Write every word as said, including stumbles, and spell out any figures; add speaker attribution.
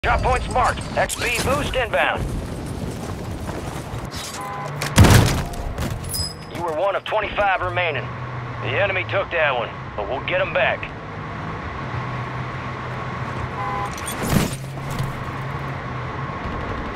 Speaker 1: Drop points marked. X P boost inbound. You were one of twenty-five remaining. The enemy took that one, but we'll get them back.